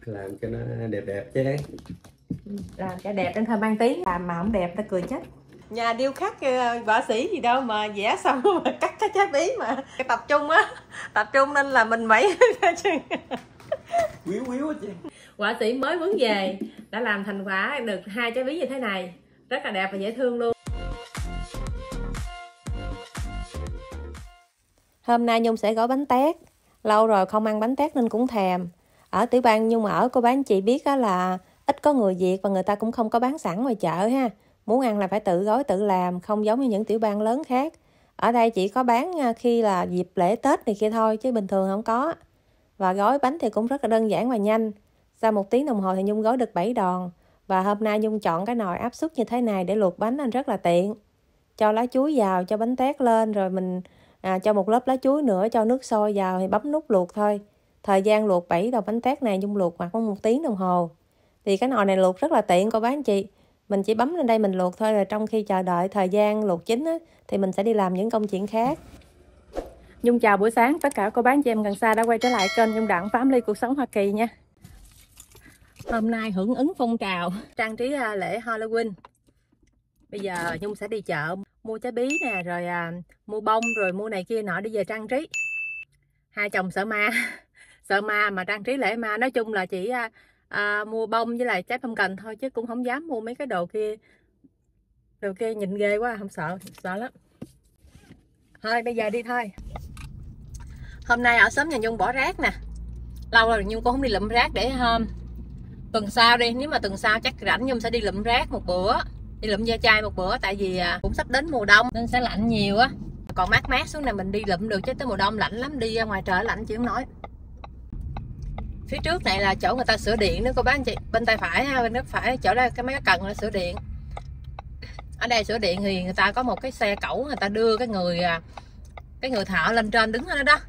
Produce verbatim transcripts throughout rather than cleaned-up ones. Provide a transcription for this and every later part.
Làm cho nó đẹp đẹp chứ. Làm cho đẹp nên thôi mang tiếng, làm mà không đẹp ta cười chết. Nhà điêu khắc võ sĩ gì đâu mà vẽ xong mà cắt cái trái bí mà cái tập trung á, tập trung nên là mình mấy Quýu quýu chị. họa sĩ mới mướn về đã làm thành quả được hai trái bí như thế này, rất là đẹp và dễ thương luôn. Hôm nay Nhung sẽ gói bánh tét, lâu rồi không ăn bánh tét nên cũng thèm. Ở Tiểu Bang Nhung ở cô bán chị biết đó là ít có người Việt và người ta cũng không có bán sẵn ngoài chợ ha. Muốn ăn là phải tự gói tự làm, không giống như những tiểu bang lớn khác. Ở đây chỉ có bán khi là dịp lễ Tết này kia thôi chứ bình thường không có. Và gói bánh thì cũng rất là đơn giản và nhanh. Sau một tiếng đồng hồ thì Nhung gói được bảy đòn. Và hôm nay Nhung chọn cái nồi áp suất như thế này để luộc bánh nên rất là tiện. Cho lá chuối vào, cho bánh tét lên rồi mình à, cho một lớp lá chuối nữa, cho nước sôi vào thì bấm nút luộc thôi. Thời gian luộc bảy đòn bánh tét này Nhung luộc khoảng một tiếng đồng hồ. Thì cái nồi này luộc rất là tiện cô bác anh chị. Mình chỉ bấm lên đây mình luộc thôi, rồi trong khi chờ đợi thời gian luộc chín á, thì mình sẽ đi làm những công chuyện khác. Nhung chào buổi sáng tất cả cô bác anh chị em gần xa đã quay trở lại kênh Nhung Đặng Family Cuộc Sống Hoa Kỳ nha. Hôm nay hưởng ứng phong trào trang trí lễ Halloween. Bây giờ Nhung sẽ đi chợ mua trái bí nè, rồi à, mua bông, rồi mua này kia nọ đi về trang trí. Hai chồng sợ ma, sợ ma mà trang trí lễ ma. Nói chung là chỉ à, à, mua bông với lại trái phong cần thôi chứ cũng không dám mua mấy cái đồ kia. Đồ kia nhìn ghê quá, không sợ, sợ lắm. Thôi bây giờ đi thôi. Hôm nay ở xóm nhà Nhung bỏ rác nè. Lâu rồi Nhung cũng không đi lụm rác để hôm tuần sau đi, nếu mà tuần sau chắc rảnh Nhung sẽ đi lụm rác một bữa, đi lụm ve chai một bữa, tại vì cũng sắp đến mùa đông nên sẽ lạnh nhiều á. Còn mát mát xuống này mình đi lụm được chứ tới mùa đông lạnh lắm, đi ra ngoài trời lạnh chịu không nổi. Phía trước này là chỗ người ta sửa điện nữa cô bác anh chị, bên tay phải ha, bên nước phải chỗ đây cái mấy cái cần là sửa điện. Ở đây sửa điện thì người ta có một cái xe cẩu, người ta đưa cái người cái người thợ lên trên đứng ở đó đó.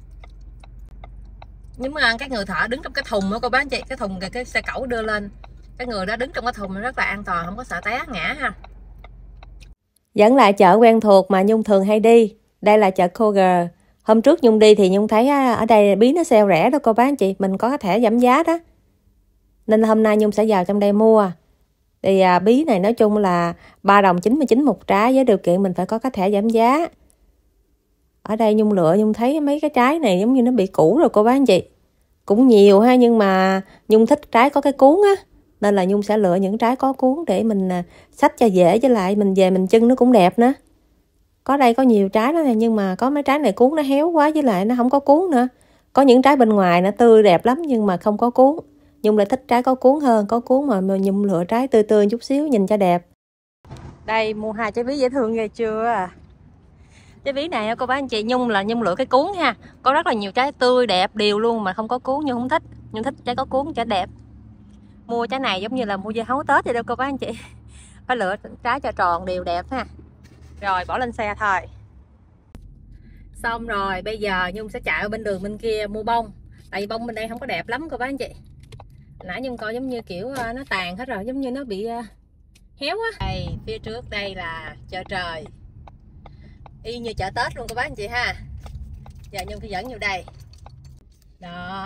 Nhưng mà cái người thợ đứng trong cái thùng đó cô bác anh chị, cái thùng cái, cái xe cẩu đưa lên, cái người đó đứng trong cái thùng rất là an toàn, không có sợ té ngã ha. Dẫn lại chợ quen thuộc mà Nhung thường hay đi, đây là chợ Kroger. Hôm trước Nhung đi thì Nhung thấy ở đây bí nó sale rẻ đó cô bác anh chị, mình có cái thẻ giảm giá đó, nên hôm nay Nhung sẽ vào trong đây mua. Thì à, bí này nói chung là ba đồng chín mươi chín một trái, với điều kiện mình phải có cái thẻ giảm giá. Ở đây Nhung lựa Nhung thấy mấy cái trái này giống như nó bị cũ rồi cô bác anh chị, cũng nhiều ha, nhưng mà Nhung thích trái có cái cuốn á, nên là Nhung sẽ lựa những trái có cuốn để mình xách cho dễ, với lại mình về mình trưng nó cũng đẹp nữa. Có đây có nhiều trái đó này, nhưng mà có mấy trái này cuốn nó héo quá, với lại nó không có cuốn nữa. Có những trái bên ngoài nó tươi đẹp lắm nhưng mà không có cuốn. Nhung lại thích trái có cuốn hơn, có cuốn mà Nhung lựa trái tươi tươi chút xíu nhìn cho đẹp. Đây mua hai trái bí dễ thương ghê chưa. Trái bí này cô bác anh chị, Nhung là Nhung lựa cái cuốn ha. Có rất là nhiều trái tươi đẹp đều luôn mà không có cuốn, Nhung không thích. Nhung thích trái có cuốn cho đẹp. Mua trái này giống như là mua dưa hấu Tết vậy đâu cô bác anh chị. Phải lựa trái cho tròn đều đẹp ha. Rồi bỏ lên xe thôi. Xong rồi bây giờ Nhung sẽ chạy ở bên đường bên kia mua bông. Tại vì bông bên đây không có đẹp lắm cô bác anh chị. Nãy Nhung coi giống như kiểu nó tàn hết rồi, giống như nó bị héo á. Đây phía trước đây là chợ trời, y như chợ Tết luôn cô bác anh chị ha. Giờ Nhung sẽ dẫn vô đây đó.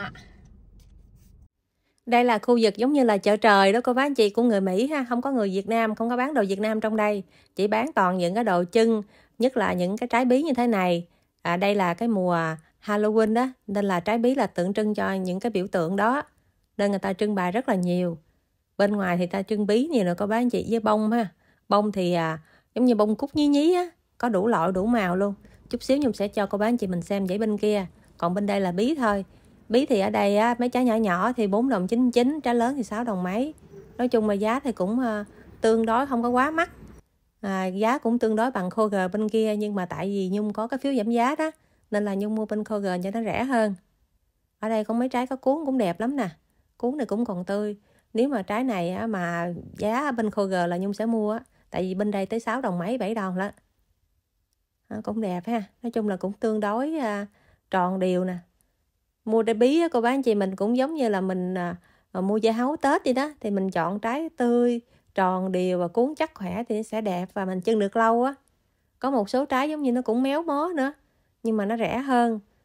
Đây là khu vực giống như là chợ trời đó cô bác anh chị, của người Mỹ ha, không có người Việt Nam, không có bán đồ Việt Nam trong đây, chỉ bán toàn những cái đồ trưng, nhất là những cái trái bí như thế này. À, đây là cái mùa Halloween đó, nên là trái bí là tượng trưng cho những cái biểu tượng đó, nên người ta trưng bày rất là nhiều. Bên ngoài thì ta trưng bí nhiều rồi cô bác anh chị, với bông ha. Bông thì à, giống như bông cúc nhí nhí á, có đủ loại đủ màu luôn. Chút xíu Nhung sẽ cho cô bác anh chị mình xem dãy bên kia. Còn bên đây là bí thôi. Bí thì ở đây á, mấy trái nhỏ nhỏ thì bốn đồng chín mươi chín, trái lớn thì sáu đồng mấy. Nói chung là giá thì cũng uh, tương đối không có quá mắc. À, giá cũng tương đối bằng Kroger bên kia, nhưng mà tại vì Nhung có cái phiếu giảm giá đó nên là Nhung mua bên Kroger cho nó rẻ hơn. Ở đây có mấy trái có cuốn cũng đẹp lắm nè. Cuốn này cũng còn tươi. Nếu mà trái này á, mà giá bên Kroger là Nhung sẽ mua á, tại vì bên đây tới sáu đồng mấy, bảy đồng đó. À, cũng đẹp ha. Nói chung là cũng tương đối uh, tròn đều nè. Mua trái bí á, cô bác anh chị mình cũng giống như là mình à, mua dưa hấu Tết đi đó, thì mình chọn trái tươi, tròn đều và cuốn chắc khỏe thì sẽ đẹp và mình trưng được lâu á. Có một số trái giống như nó cũng méo mó nữa, nhưng mà nó rẻ hơn.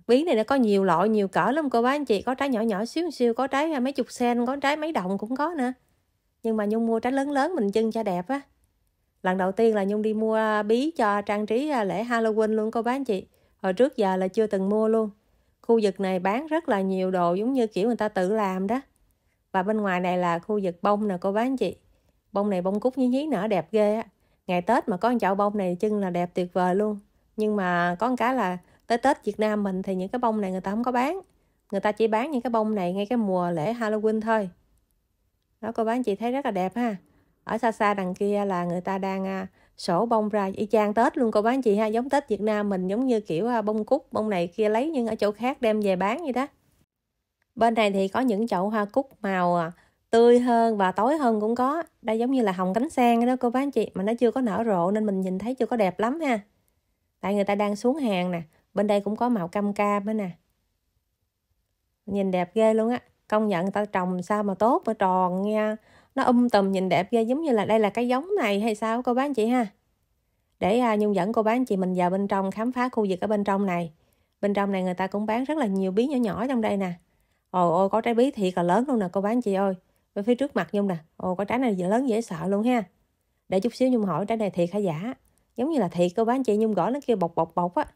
Bí này nó có nhiều loại, nhiều cỡ lắm cô bác anh chị. Có trái nhỏ nhỏ xíu xíu, có trái mấy chục sen, có trái mấy đồng cũng có nữa. Nhưng mà Nhung mua trái lớn lớn mình trưng cho đẹp á. Lần đầu tiên là Nhung đi mua bí cho trang trí lễ Halloween luôn cô bác anh chị. Hồi trước giờ là chưa từng mua luôn. Khu vực này bán rất là nhiều đồ giống như kiểu người ta tự làm đó. Và bên ngoài này là khu vực bông nè cô bác anh chị. Bông này bông cúc nhí nhí nở đẹp ghê á. Ngày Tết mà có một chậu bông này trưng là đẹp tuyệt vời luôn. Nhưng mà có một cái là tới Tết Việt Nam mình thì những cái bông này người ta không có bán. Người ta chỉ bán những cái bông này ngay cái mùa lễ Halloween thôi. Đó cô bác anh chị thấy rất là đẹp ha. Ở xa xa đằng kia là người ta đang sổ bông ra y chang Tết luôn cô bác anh chị ha. Giống Tết Việt Nam mình, giống như kiểu bông cúc, bông này kia lấy nhưng ở chỗ khác đem về bán vậy đó. Bên này thì có những chậu hoa cúc màu tươi hơn và tối hơn cũng có. Đây giống như là hồng cánh sen đó cô bác anh chị. Mà nó chưa có nở rộ nên mình nhìn thấy chưa có đẹp lắm ha. Tại người ta đang xuống hàng nè. Bên đây cũng có màu cam cam nữa nè. Nhìn đẹp ghê luôn á. Công nhận người ta trồng sao mà tốt mà tròn nha. Nó um tùm nhìn đẹp ghê, giống như là đây là cái giống này hay sao cô bác anh chị ha. Để uh, Nhung dẫn cô bác anh chị mình vào bên trong khám phá khu vực ở bên trong này. Bên trong này người ta cũng bán rất là nhiều bí nhỏ nhỏ trong đây nè. Ồ ôi có trái bí thiệt là lớn luôn nè cô bác anh chị ơi. Bên phía trước mặt Nhung nè. Ồ có trái này lớn dễ sợ luôn ha. Để chút xíu Nhung hỏi trái này thiệt hay giả. Giống như là thiệt cô bác anh chị. Nhung gõ nó kêu bọc bọc bọc á.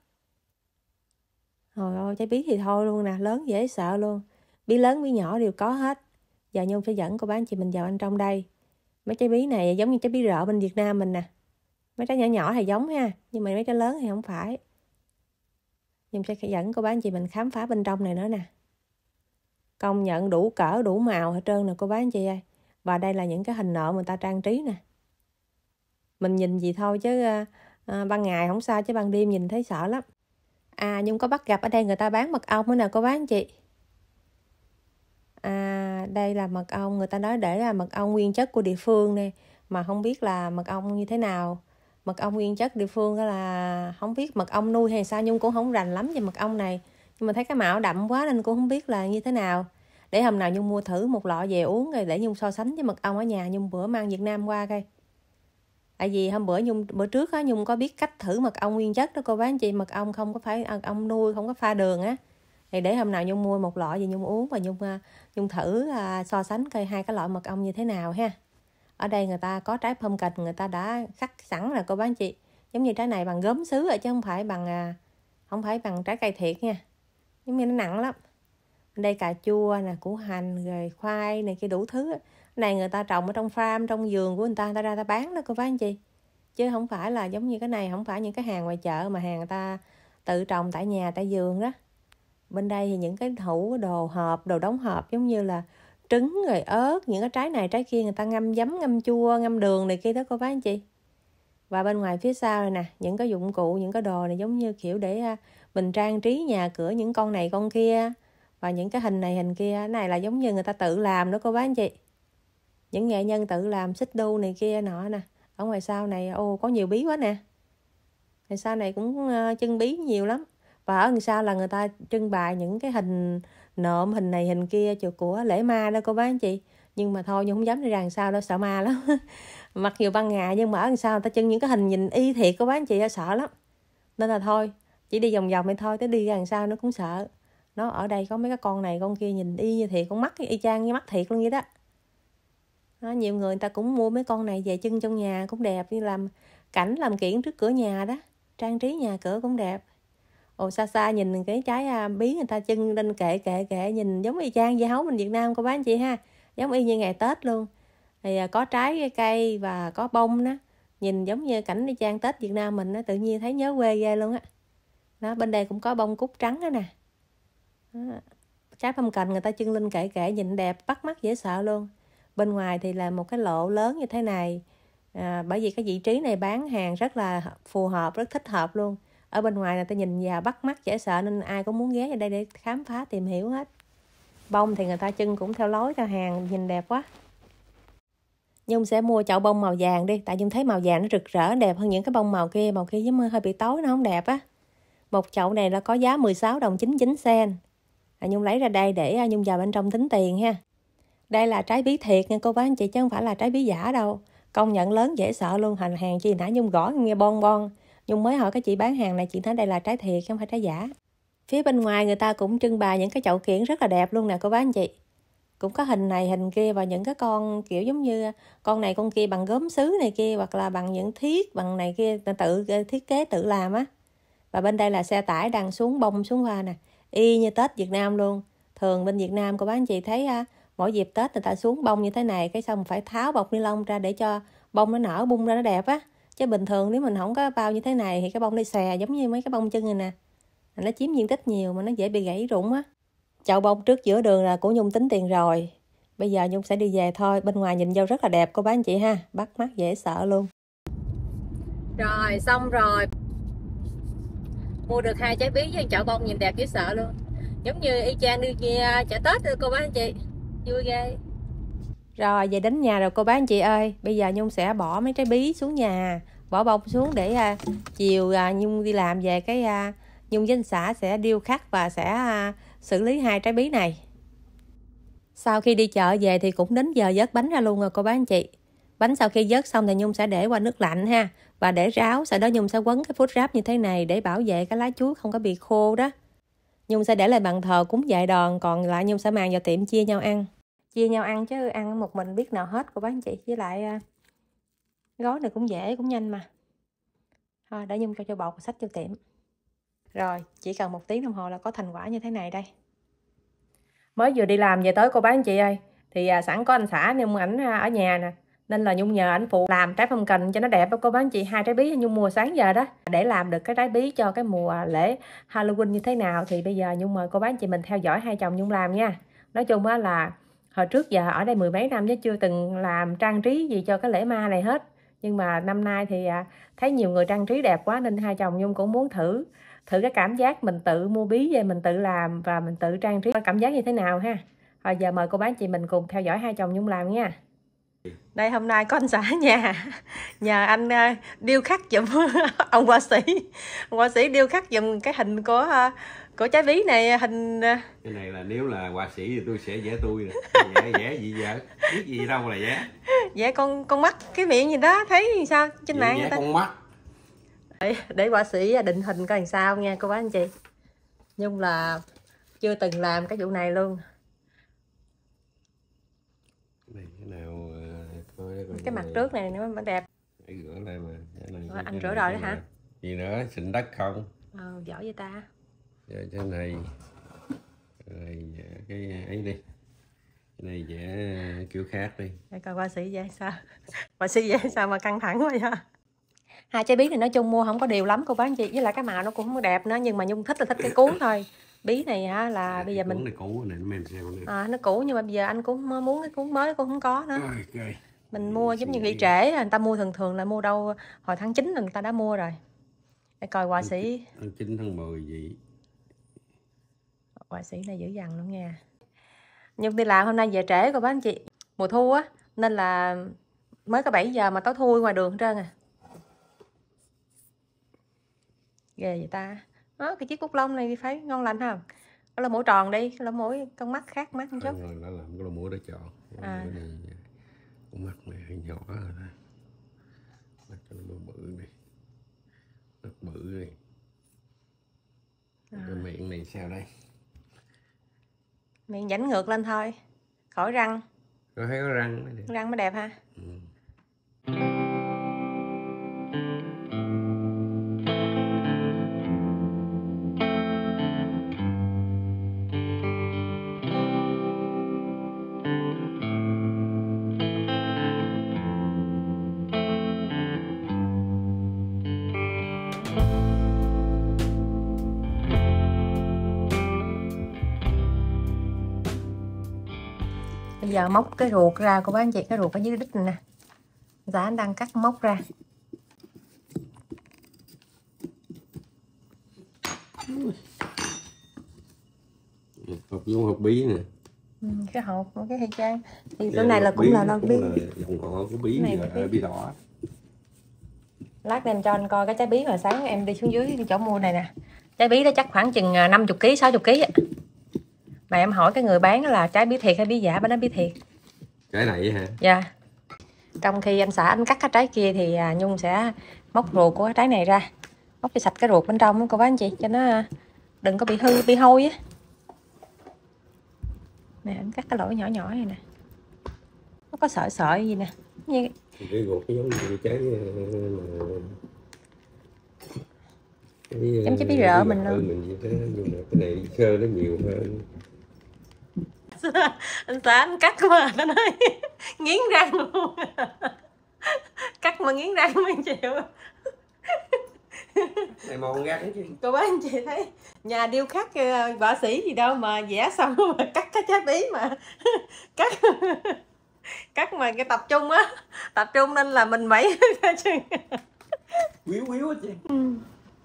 Trời ơi trái bí thì thôi luôn nè. Lớn dễ sợ luôn. Bí lớn bí nhỏ đều có hết. Giờ Nhung sẽ dẫn cô bác anh chị mình vào bên trong đây. Mấy trái bí này giống như trái bí rợ bên Việt Nam mình nè. Mấy trái nhỏ nhỏ thì giống ha. Nhưng mà mấy trái lớn thì không phải. Nhung sẽ dẫn cô bác anh chị mình khám phá bên trong này nữa nè. Công nhận đủ cỡ đủ màu hết trơn nè cô bác anh chị ơi. Và đây là những cái hình nộm người ta trang trí nè. Mình nhìn gì thôi chứ à, ban ngày không sao chứ ban đêm nhìn thấy sợ lắm. À Nhung có bắt gặp ở đây người ta bán mật ong nữa nè cô bác anh chị. À đây là mật ong, người ta nói để là mật ong nguyên chất của địa phương nè. Mà không biết là mật ong như thế nào. Mật ong nguyên chất địa phương đó là không biết mật ong nuôi hay sao. Nhung cũng không rành lắm về mật ong này. Nhưng mà thấy cái màu đậm quá nên cũng không biết là như thế nào. Để hôm nào Nhung mua thử một lọ về uống rồi để Nhung so sánh với mật ong ở nhà. Nhung bữa mang Việt Nam qua coi. Tại vì hôm bữa Nhung bữa trước á Nhung có biết cách thử mật ong nguyên chất đó cô bác anh chị. Mật ong không có phải mật ong nuôi, không có pha đường á. Thì để hôm nào Nhung mua một lọ về Nhung uống và Nhung Nhung thử uh, so sánh coi hai cái loại mật ong như thế nào ha. Ở đây người ta có trái pumpkin người ta đã khắc sẵn rồi cô bác anh chị. Giống như trái này bằng gốm sứ rồi chứ không phải bằng uh, không phải bằng trái cây thiệt nha. Giống như nó nặng lắm. Đây cà chua nè, củ hành rồi khoai này kia đủ thứ. Cái này người ta trồng ở trong farm, trong vườn của người ta, người ta ra ta bán đó cô bác anh chị. Chứ không phải là giống như cái này, không phải những cái hàng ngoài chợ mà hàng người ta tự trồng tại nhà, tại vườn đó. Bên đây thì những cái hũ đồ hộp, đồ đóng hộp giống như là trứng rồi ớt, những cái trái này trái kia người ta ngâm giấm, ngâm chua, ngâm đường này kia đó cô bác anh chị. Và bên ngoài phía sau này nè, những cái dụng cụ, những cái đồ này giống như kiểu để mình trang trí nhà cửa, những con này con kia. Và những cái hình này hình kia, cái này là giống như người ta tự làm đó cô bác anh chị. Những nghệ nhân tự làm xích đu này kia nọ nè. Ở ngoài sau này, ô có nhiều bí quá nè. Ngoài sau này cũng uh, trưng bí nhiều lắm. Và ở đằng sau là người ta trưng bày những cái hình nộm, hình này hình kia của lễ ma đó cô bác anh chị. Nhưng mà thôi nhưng không dám đi ra đằng sau đâu, sợ ma lắm. Mặc dù ban ngày nhưng mà ở đằng sau người ta trưng những cái hình nhìn y thiệt cô bác anh chị, sợ lắm. Nên là thôi, chỉ đi vòng vòng này thôi, tới đi ra đằng sau nó cũng sợ. Nó ở đây có mấy cái con này con kia nhìn y như thiệt, con mắt y chang như mắt thiệt luôn vậy đó. Đó, nhiều người người ta cũng mua mấy con này về trưng trong nhà cũng đẹp, như làm cảnh làm kiển trước cửa nhà đó, trang trí nhà cửa cũng đẹp. Ồ xa xa nhìn cái trái bí người ta trưng lên kệ kệ kệ nhìn giống y chang dưa hấu mình Việt Nam cô bác anh chị ha, giống y như ngày Tết luôn. Thì có trái cây và có bông đó, nhìn giống như cảnh y chang Tết Việt Nam mình đó, tự nhiên thấy nhớ quê ghê luôn á. Đó, bên đây cũng có bông cúc trắng đó nè. Đó. Trái pumpkin người ta trưng lên kệ kệ nhìn đẹp bắt mắt dễ sợ luôn. Bên ngoài thì là một cái lộ lớn như thế này, à, bởi vì cái vị trí này bán hàng rất là phù hợp, rất thích hợp luôn. Ở bên ngoài người ta nhìn vào bắt mắt dễ sợ nên ai cũng muốn ghé vào đây để khám phá tìm hiểu hết. Bông thì người ta trưng cũng theo lối theo hàng, nhìn đẹp quá. Nhung sẽ mua chậu bông màu vàng đi, tại Nhung thấy màu vàng nó rực rỡ đẹp hơn những cái bông màu kia, màu kia giống hơi bị tối nó không đẹp á. Một chậu này là có giá mười sáu đồng chín mươi chín sen. À, Nhung lấy ra đây để Nhung vào bên trong tính tiền ha. Đây là trái bí thiệt nha cô bác anh chị, chứ không phải là trái bí giả đâu. Công nhận lớn dễ sợ luôn, hành hàng chi nãy Nhung gõ nghe bon bon. Nhung mới hỏi cái chị bán hàng này, chị nói đây là trái thiệt chứ không phải trái giả. Phía bên ngoài người ta cũng trưng bày những cái chậu kiểng rất là đẹp luôn nè cô bác anh chị. Cũng có hình này hình kia và những cái con kiểu giống như con này con kia bằng gốm sứ này kia, hoặc là bằng những thiết bằng này kia tự thiết kế tự làm á. Và bên đây là xe tải đang xuống bông xuống hoa nè, y như Tết Việt Nam luôn. Thường bên Việt Nam cô bác anh chị thấy à, mỗi dịp Tết người ta xuống bông như thế này, cái xong phải tháo bọc ni lông ra để cho bông nó nở bung ra nó đẹp á. Chứ bình thường nếu mình không có bao như thế này thì cái bông nó xòe giống như mấy cái bông chân này nè, nó chiếm diện tích nhiều mà nó dễ bị gãy rụng á. Chậu bông trước giữa đường là của Nhung tính tiền rồi. Bây giờ Nhung sẽ đi về thôi. Bên ngoài nhìn vô rất là đẹp cô bác anh chị ha, bắt mắt dễ sợ luôn. Rồi xong rồi, mua được hai trái bí với chậu bông nhìn đẹp dễ sợ luôn, giống như y chang đi chợ Tết rồi cô bác anh chị, vui ghê. Rồi về đến nhà rồi cô bác anh chị ơi, bây giờ Nhung sẽ bỏ mấy trái bí xuống nhà, bỏ bông xuống để à, chiều à, Nhung đi làm về cái à, Nhung với anh xã sẽ điêu khắc và sẽ à, xử lý hai trái bí này. Sau khi đi chợ về thì cũng đến giờ vớt bánh ra luôn rồi cô bác anh chị. Bánh sau khi vớt xong thì Nhung sẽ để qua nước lạnh ha, và để ráo, sau đó Nhung sẽ quấn cái phút ráp như thế này để bảo vệ cái lá chuối không có bị khô đó. Nhung sẽ để lại bàn thờ cúng vài đòn, còn lại Nhung sẽ mang vào tiệm chia nhau ăn. Chia nhau ăn chứ ăn một mình biết nào hết cô bác anh chị. Với lại gói này cũng dễ cũng nhanh mà. Thôi để Nhung cho cho bột xách vô tiệm. Rồi chỉ cần một tiếng đồng hồ là có thành quả như thế này đây. Mới vừa đi làm về tới cô bác anh chị ơi, thì à, sẵn có anh xã Nhung ảnh ở nhà nè, nên là Nhung nhờ ảnh phụ làm trái phong cành cho nó đẹp đó cô bác anh chị. Hai trái bí Nhung mua sáng giờ đó, để làm được cái trái bí cho cái mùa lễ Halloween như thế nào thì bây giờ Nhung mời cô bác anh chị mình theo dõi hai chồng Nhung làm nha. Nói chung á là hồi trước giờ ở đây mười mấy năm chứ chưa từng làm trang trí gì cho cái lễ ma này hết, nhưng mà năm nay thì à, thấy nhiều người trang trí đẹp quá nên hai chồng Nhung cũng muốn thử thử cái cảm giác mình tự mua bí về mình tự làm và mình tự trang trí cảm giác như thế nào ha. Rồi giờ mời cô bác chị mình cùng theo dõi hai chồng Nhung làm nha. Đây hôm nay có anh xã nhà nhờ anh uh, điêu khắc giùm ông họa sĩ ông họa sĩ điêu khắc giùm cái hình của uh, của trái bí này. Hình uh... cái này là nếu là họa sĩ thì tôi sẽ vẽ tôi nè. Vẽ vẽ gì vậy, biết gì đâu là vẽ vẽ con con mắt cái miệng gì đó, thấy sao trên mạng vẽ người ta con mắt để, để họa sĩ định hình coi làm sao nha cô bác anh chị. Nhung là chưa từng làm cái vụ này luôn. này cái nào coi, coi cái mặt trước này nó đẹp. để rửa lại mà này, Rồi, anh rửa rồi đó hả? Gì nữa, xịn đất không? Ờ, giỏi vậy ta. Rồi cái này rồi cái ấy đi, cái này vẽ kiểu khác đi. Để coi họa sĩ vẽ sao. Họa sĩ vẽ sao mà căng thẳng quá vậy. Hai trái bí này nói chung mua không có điều lắm cô bác anh chị, với lại cái màu nó cũng không đẹp nữa, nhưng mà Nhung thích là thích cái cuốn thôi. Bí này hả là à, bây giờ mình này cũ này, nó à, nó cũ nhưng mà bây giờ anh cũng muốn cái cuốn mới cũng không có nữa. Okay. Mình mua giống như bị trễ, người ta mua thường thường là mua đâu hồi tháng chín là người ta đã mua rồi. Để coi họa sĩ tháng chín tháng mười gì. Họa sĩ này dữ dằn luôn nha. Nhung đi làm hôm nay về trễ cô bác anh chị, mùa thu á nên là mới có bảy giờ mà tối thui ngoài đường hết trơn à. Ghê vậy ta. Đó, cái chiếc bút lông này phải ngon lành không? Cái lỗ mũi tròn đi, cái lỗ mũi con mắt khác mắt một chút. Rồi nó làm cái lỗ mũi đó tròn. À. Cái này con mắt này hơi nhỏ rồi đó. Mắt cho nó bự đi. Mắt bự đi. À. Cái miệng này sao đây? Miệng vảnh ngược lên thôi, khỏi răng. Có thấy có răng mới đẹp. Răng mới đẹp ha. Ừ. Bây giờ móc cái ruột ra cô bác anh chị, cái ruột ở dưới đít này nè. Dạ anh đang cắt móc ra. Hộp vô hộp bí nè. Ừ, cái hộp cái hay trang. Thì chỗ này là cũng là lon bí. Dòng họ của bí này là bí đỏ. Lát em cho anh coi cái trái bí hồi sáng em đi xuống dưới đi chỗ mua này nè. Trái bí đó chắc khoảng chừng năm mươi ký, sáu mươi ký. Mà em hỏi cái người bán là trái bí thiệt hay bí giả, bà nói bí thiệt. Cái này hả? Dạ. Trong khi anh xã anh cắt cái trái kia thì Nhung sẽ móc ruột của cái trái này ra. Móc cho sạch cái ruột bên trong cô bác anh chị, cho nó đừng có bị hư bị hôi á. Nè anh cắt cái lỗ nhỏ nhỏ này nè, nó có sợi sợi gì nè như cái ruột cái giống như cái giống trái bí rợ mình luôn. Mình vậy đó, nhưng mà cái này sơ nó nhiều hơn. Anh xã anh cắt mà nó nói nghiến răng luôn. Cắt mà nghiến răng mới chịu. Này mòn gắt chứ. Cô bác anh chị thấy nhà điêu khắc võ sĩ gì đâu mà vẽ xong mà cắt cái trái bí mà cắt cắt mà cái tập trung á, tập trung nên là mình mẩy quýu quýu hết chị. Ừ.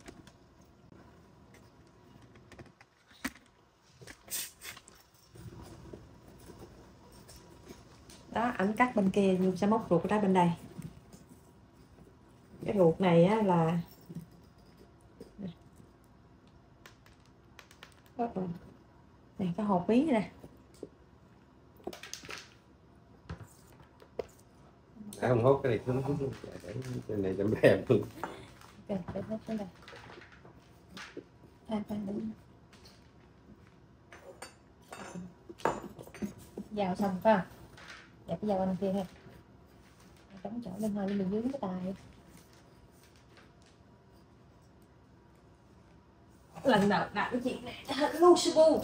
Đó, ảnh cắt bên kia nhưng sẽ móc ruột ra bên đây. Cái ruột này á là này cái hộp bí nè. À, không hốt cái này không hốt luôn. Cái này chấm đẹp luôn. Kìa, để hốt cái này. À, à, đúng. Dao xong phải không? Dạ cái dao bên kia ha. Chống chỗ lên hơi để mình dướng cái tay. Lần đầu làm cái chuyện này lu su bu.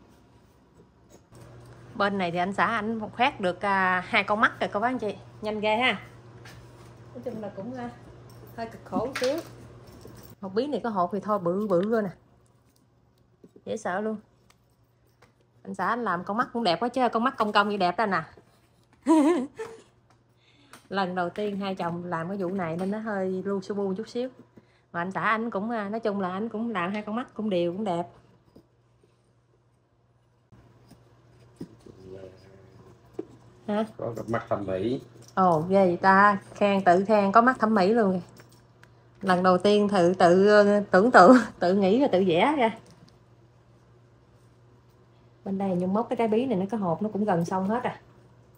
Bên này thì anh xã anh khoét được à, hai con mắt rồi cô bác anh chị, nhanh ghê ha. Nói chung là cũng à, hơi cực khổ một xíu. Hộp bí này có hộp thì thôi bự bự luôn nè, dễ sợ luôn. Anh xã anh làm con mắt cũng đẹp quá chứ, con mắt cong cong như đẹp đó nè. Lần đầu tiên hai chồng làm cái vụ này nên nó hơi lu su bu chút xíu. Mà anh xã anh cũng nói chung là anh cũng làm hai con mắt cũng đều cũng đẹp. Hả? Có cặp mắt thẩm mỹ. Ồ ghê vậy ta, khen tự khen có mắt thẩm mỹ luôn. Lần đầu tiên thử tự tưởng tượng, tự nghĩ và tự vẽ ra. Bên đây nhung móc cái trái bí này nó có hộp nó cũng gần xong hết à.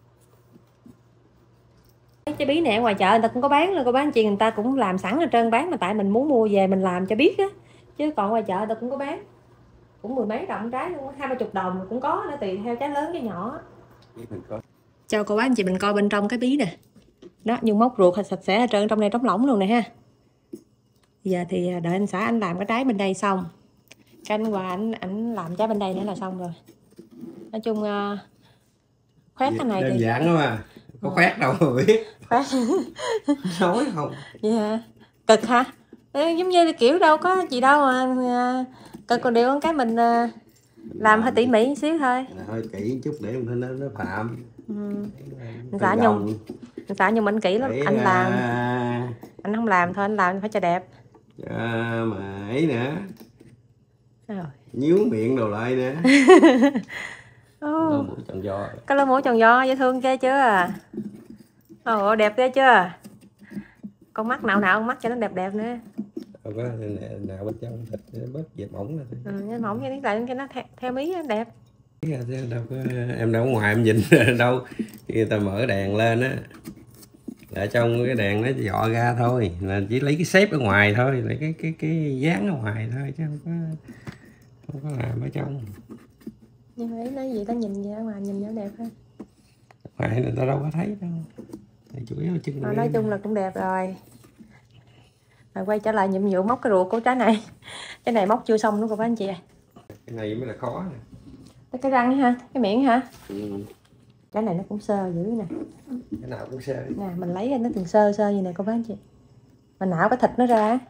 Cái trái bí này ở ngoài chợ người ta cũng có bán luôn, cô bán chị, người ta cũng làm sẵn ở trơn bán, mà tại mình muốn mua về mình làm cho biết á, chứ còn ngoài chợ người ta cũng có bán, cũng mười mấy đồng trái luôn, hai ba chục đồng cũng có, nó tùy theo trái lớn cái nhỏ. Cho cô bác anh chị mình coi bên trong cái bí nè, đó nhung móc ruột sạch sẽ ở trơn, trong này trống lỏng luôn nè ha. Giờ thì đợi anh xã anh làm cái trái bên đây xong, canh qua anh anh làm trái bên đây nữa là xong rồi. Nói chung uh, khoét cái này đơn thì giản đó mà, có khoét đâu mà biết. Khoét nói không vậy hả? Cực hả? Ê, giống như kiểu đâu có gì đâu mà cực, còn điều cái mình uh, làm hơi tỉ mỉ một xíu thôi, hơi kỹ một chút để nó nó phạm. Ừ. Anh xã nhung anh xã nhung anh kỹ lắm. Để, anh làm à... anh không làm thôi, anh làm phải cho đẹp. À, mà ấy nữa rồi nhíu miệng đồ lại nè. Lỗ mũi tròn do, cái lỗ mũi tròn do dễ thương ghê chưa. Ồ đẹp ghê chưa, con mắt nào nào con mắt cho nó đẹp đẹp nữa. Đâu có nào bên trong thịt nó bớt dẹp mỏng rồi. Ừ, nó mỏng như lại cái nó theo, theo mí đẹp. Đâu có, em đâu có ngoài em nhìn đâu, khi người ta mở đèn lên á là trong cái đèn nó dọ ra thôi, là chỉ lấy cái xếp ở ngoài thôi, lấy cái cái cái dán ở ngoài thôi chứ không có không có làm ở trong. Nhưng mà nói gì ta nhìn vậy ở ngoài nhìn nó đẹp hơn, ngoài người ta đâu có thấy đâu. Thì chủ yếu là chân à, nói chung là cũng đẹp rồi. Rồi quay trở lại nhiệm vụ móc cái ruột của trái này. Cái này móc chưa xong nữa cô bác anh chị ơi. Cái này mới là khó nè. Cái răng ha, cái miệng hả? Ừ. Cái này nó cũng sơ dữ nè. Cái nào cũng sơ. Nè, mình lấy nó từng sơ sơ như này cô bác anh chị. Mình nạo cái thịt nó ra.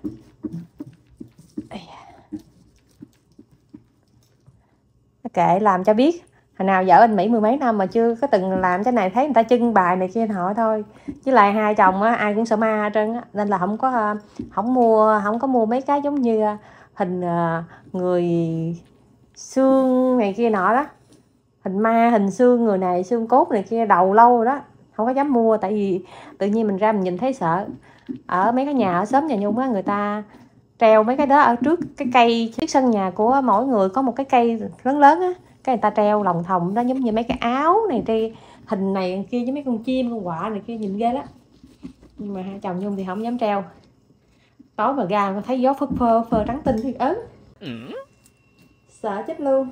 Kệ làm cho biết. Hồi nào vợ anh Mỹ mười mấy năm mà chưa có từng làm cái này, thấy người ta trưng bày này kia họ thôi. Chứ lại hai chồng á, ai cũng sợ ma hết trơn á, nên là không có không mua không có mua mấy cái giống như hình người xương này kia nọ đó, hình ma hình xương người này xương cốt này kia đầu lâu rồi đó, không có dám mua, tại vì tự nhiên mình ra mình nhìn thấy sợ. Ở mấy cái nhà ở xóm nhà Nhung á, người ta treo mấy cái đó ở trước cái cây, trước sân nhà của mỗi người có một cái cây lớn lớn á, cái người ta treo lồng thòng đó, giống như mấy cái áo này tri hình này kia với mấy con chim con quạ này kia nhìn ghê đó. Nhưng mà hai chồng Nhung thì không dám treo, tối mà ra thấy gió phất phơ phơ trắng tinh thì ớn. Sợ chết luôn.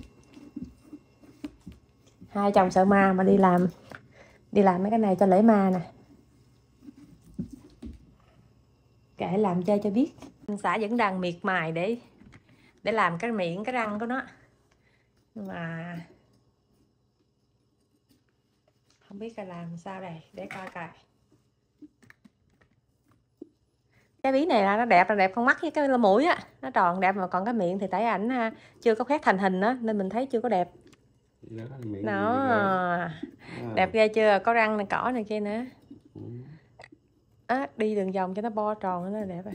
Hai chồng sợ ma mà đi làm đi làm mấy cái này cho lễ ma nè. Kệ làm chơi cho biết. Anh xã vẫn đang miệt mài để để làm cái miệng cái răng của nó, nhưng mà không biết là làm sao đây, để coi coi. Cái ví này là nó đẹp, là đẹp con mắt với cái lỗ mũi á, nó tròn đẹp, mà còn cái miệng thì tại ảnh chưa có khoét thành hình á nên mình thấy chưa có đẹp. Nó à. Đẹp ghê chưa, có răng này, cỏ này kia nữa. Á, đi đường vòng cho nó bo tròn nó là đẹp rồi.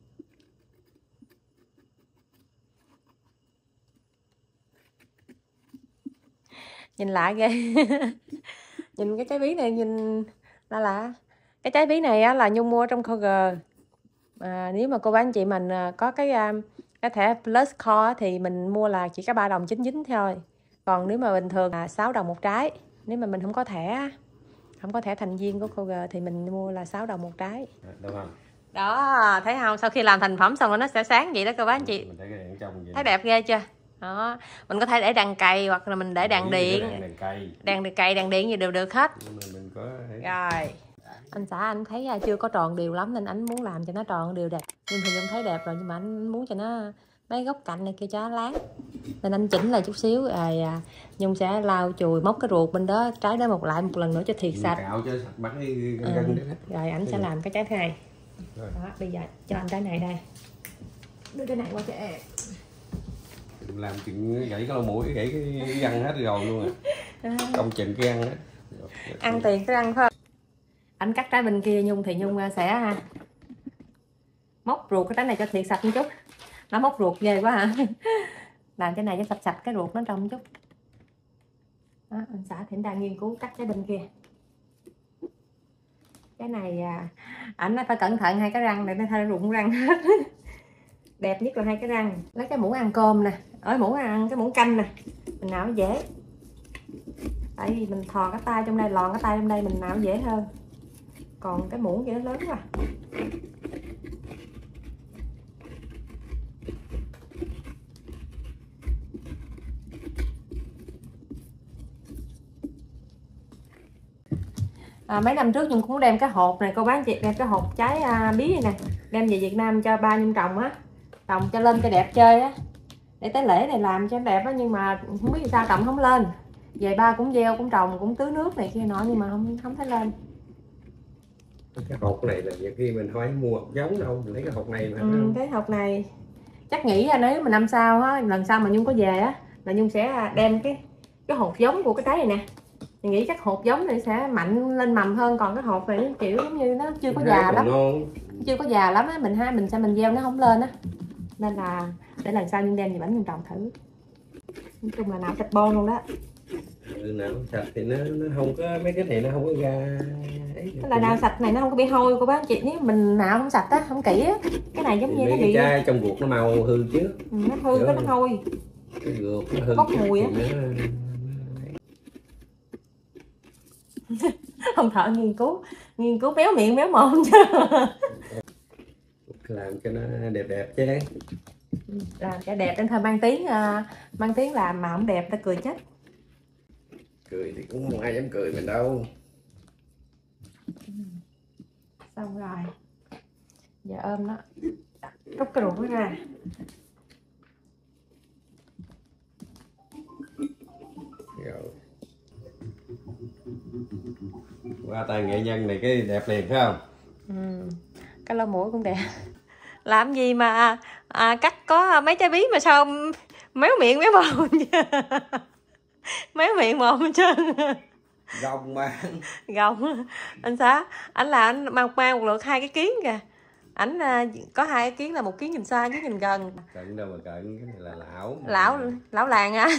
Nhìn lại ghê. Nhìn cái trái bí này nhìn là lạ. Cái trái bí này á, là Nhung mua trong Kroger. À, nếu mà cô bác anh chị mình có cái cái thẻ Plus Core thì mình mua là chỉ có ba đồng chín chín thôi. Còn nếu mà bình thường là sáu đồng một trái. Nếu mà mình không có thẻ không có thẻ thành viên của Kroger thì mình mua là sáu đồng một trái. Đúng không? Đó, thấy không? Sau khi làm thành phẩm xong rồi nó sẽ sáng vậy đó cô bác anh chị. Mình thấy cái đèn trong vậy. Thấy đẹp ghê chưa? Đó, mình có thể để đèn cày hoặc là mình để đèn điện. Đèn cày. Đèn cày, đèn điện gì đều được hết. Mình có... Rồi. Anh xã anh thấy chưa có tròn đều lắm nên anh muốn làm cho nó tròn đều đẹp. Nhưng thì Nhung thấy đẹp rồi, nhưng mà anh muốn cho nó mấy góc cạnh này kia cho nó láng. Nên anh chỉnh lại chút xíu rồi à, Nhung sẽ lau chùi móc cái ruột bên đó, trái đó một lại một lần nữa cho thiệt sạch. Cạo cho sạch bắt cái gân ừ. gân đó. Rồi anh sẽ làm cái trái này. Rồi. Đó, bây giờ cho anh trái này đây. Đưa cái này qua cho em. Làm chuyện gãy cái lỗ mũi, gãy cái răng hết rồi luôn à. Công trình cái răng hết. Ăn tiền cái răng thôi. Anh cắt trái bên kia Nhung thì Nhung sẽ móc ruột cái trái này cho thiệt sạch một chút. Nó móc ruột ghê quá hả? Làm cái này cho sạch sạch cái ruột nó trong một chút. Đó, anh xã thì đang nghiên cứu cắt trái bên kia. Cái này ảnh à, phải cẩn thận hai cái răng để nó thay rụng răng hết. Đẹp nhất là hai cái răng. Lấy cái muỗng ăn cơm nè, ở muỗng ăn cái muỗng canh nè, mình nào nó dễ. Tại vì mình thò cái tay trong đây, lòn cái tay trong đây mình nào nó dễ hơn. Còn cái muỗng vậy nó lớn quá. À, mấy năm trước Nhung cũng đem cái hộp này cô bán chị, đem cái hộp trái à, bí này nè, đem về Việt Nam cho ba Nhung trồng á, trồng cho lên cho đẹp chơi á, để tới lễ này làm cho đẹp á, nhưng mà không biết sao trồng không lên. Về ba cũng gieo cũng trồng cũng tưới nước này kia nọ nhưng mà không không thấy lên. Cái hộp này là nhiều khi mình không mua hộp giống đâu, mình lấy cái hộp này mà. Ừ, cái hộp này chắc nghĩ là nếu mà năm sau á, lần sau mà Nhung có về á là Nhung sẽ đem cái cái hộp giống của cái trái này nè. Mình nghĩ chắc hộp giống này sẽ mạnh lên mầm hơn, còn cái hộp này kiểu giống như nó chưa có già lắm, chưa có già lắm á, mình ha mình sẽ mình gieo nó không lên á, nên là để lần sau Nhung đem về bánh Nhung trồng thử. Nói chung là nạo sạch bon luôn đó. Ừ, nạo sạch thì nó, nó không có mấy cái này nó không có ra. Cái là nạo sạch này nó không có bị hôi cô bác chị, nếu mình nạo không sạch á, không kỹ á, cái này giống thì như nó bị chai trong ruột nó màu hư chứ. Ừ, nó hư cái nó hôi. Cái ruột nó hư. Bốc mùi á. Ông thợ nghiên cứu nghiên cứu béo miệng béo mồm chứ. Làm cho nó đẹp đẹp chứ đấy. Làm cho đẹp nên thôi mang tiếng uh, mang tiếng làm mà không đẹp ta cười chết. Cười thì cũng không ai dám cười mình đâu. Xong rồi giờ ôm nó, rút cái ruột nó ra. Rồi. Qua tay nghệ nhân này cái đẹp liền phải không? Ừ. Cái lỗ mũi cũng đẹp. Làm gì mà à, cắt có mấy trái bí mà sao méo miệng méo mồm méo miệng mồm hết trơn. Gông mà. Gông. Anh xã anh là anh mang mang một lượt hai cái kiến kìa. Ảnh có hai cái kiến là một kiến nhìn xa với nhìn gần. Cận đâu mà cận, cái này là lão. Lão lão làng á.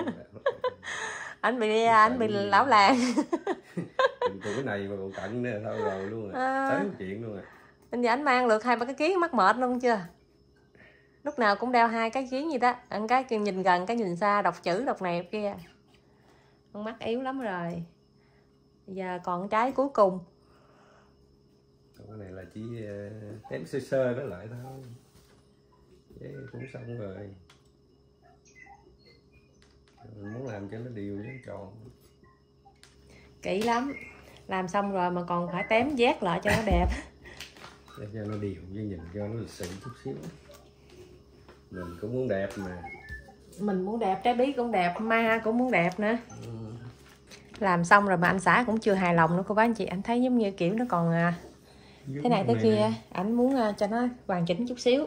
Anh bị anh bị lão làng. Cái này mà còn cận nữa thôi rồi luôn rồi. À. Tới chuyện luôn rồi. Bây giờ anh mang lượt hai ba cái kiến mắc mệt luôn chưa? Lúc nào cũng đeo hai cái kiến gì đó, anh cái nhìn gần cái nhìn xa, đọc chữ đọc nẹp kia. Con mắt yếu lắm rồi. Bây giờ còn trái cuối cùng. Còn cái này là chỉ tém sơ sơ đó lại thôi. Vậy cũng xong rồi. mình muốn làm cho nó đều nó tròn. Kỹ lắm, làm xong rồi mà còn phải tém vét lại cho nó đẹp. Để cho nó đều với nhìn cho nó lịch sự chút xíu. Mình cũng muốn đẹp mà. Mình muốn đẹp, trái bí cũng đẹp, ma cũng muốn đẹp nữa. Ừ. Làm xong rồi mà anh xã cũng chưa hài lòng nữa cô bác anh chị, anh thấy giống như kiểu nó còn giống thế này thế kia, này. Anh muốn cho nó hoàn chỉnh chút xíu.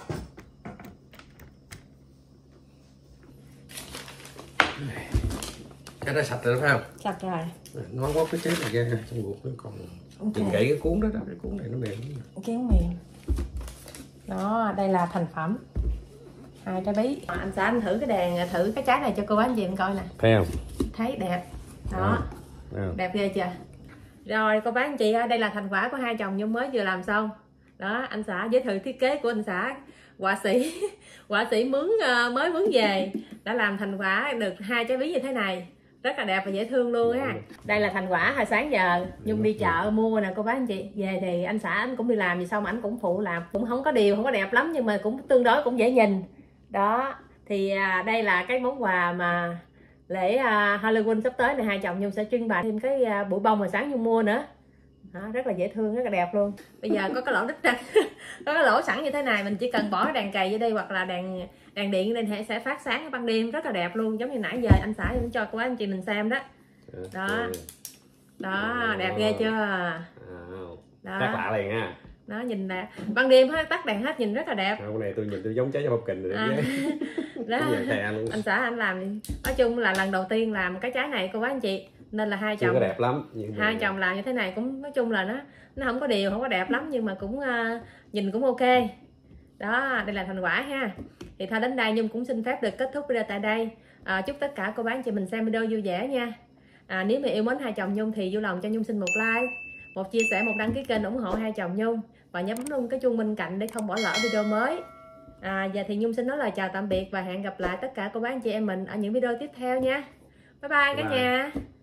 Cái đó sạch rồi phải không? Sạch rồi. Nó có cái trái này ra trong ruột nó còn. Okay. Đừng gãy cái cuốn đó, đó, cái cuốn này nó mềm. Cái cuốn mềm. Đó, đây là thành phẩm hai trái bí. Anh xã anh thử cái đèn, thử cái trái này cho cô bác anh chị em coi nè. Thấy không? Thấy đẹp. Đó. À. Đẹp ghê chưa? Rồi cô bác anh chị ơi, đây là thành quả của hai chồng Nhung mới vừa làm xong. Đó, anh xã giới thiệu thiết kế của anh xã, họa sĩ họa sĩ mướn mới mướn về đã làm thành quả được hai trái bí như thế này, rất là đẹp và dễ thương luôn á. Đây là thành quả hồi sáng giờ Nhung đi chợ mua nè cô bác anh chị, về thì anh xã anh cũng đi làm gì xong anh cũng phụ làm, cũng không có đều không có đẹp lắm nhưng mà cũng tương đối cũng dễ nhìn. Đó thì à, đây là cái món quà mà lễ à, Halloween sắp tới này, hai chồng Nhung sẽ trưng bày thêm cái à, bụi bông hồi sáng Nhung mua nữa. Đó, rất là dễ thương, rất là đẹp luôn. Bây giờ có cái lỗ đít ra có cái lỗ sẵn như thế này, mình chỉ cần bỏ cái đèn cầy vô đây hoặc là đèn đèn điện lên sẽ phát sáng ban đêm, rất là đẹp luôn, giống như nãy giờ anh xã cũng cho cô anh chị mình xem đó. Đó đó, đẹp ghê chưa? Đó, phát lạ liền ha. Đó, nhìn nè, ban đêm hết tắt đèn hết nhìn rất là đẹp. Cái này tôi nhìn tôi giống trái bắp kình rồi. À. Đó. Anh xã anh làm nói chung là lần đầu tiên làm cái trái này cô bác anh chị, nên là hai chồng chưa có đẹp lắm, hai chồng làm như thế này cũng nói chung là nó nó không có đều, không có đẹp lắm nhưng mà cũng uh, nhìn cũng ok. Đó, đây là thành quả ha. Thì thôi đến đây Nhung cũng xin phép được kết thúc video tại đây. À, chúc tất cả cô bác anh chị mình xem video vui vẻ nha. À, nếu mà yêu mến hai chồng Nhung thì vui lòng cho Nhung xin một like, một chia sẻ, một đăng ký kênh ủng hộ hai chồng Nhung và nhấn luôn cái chuông bên cạnh để không bỏ lỡ video mới. À, giờ thì Nhung xin nói lời chào tạm biệt và hẹn gặp lại tất cả cô bác anh chị em mình ở những video tiếp theo nha. Bye bye, bye cả nhà.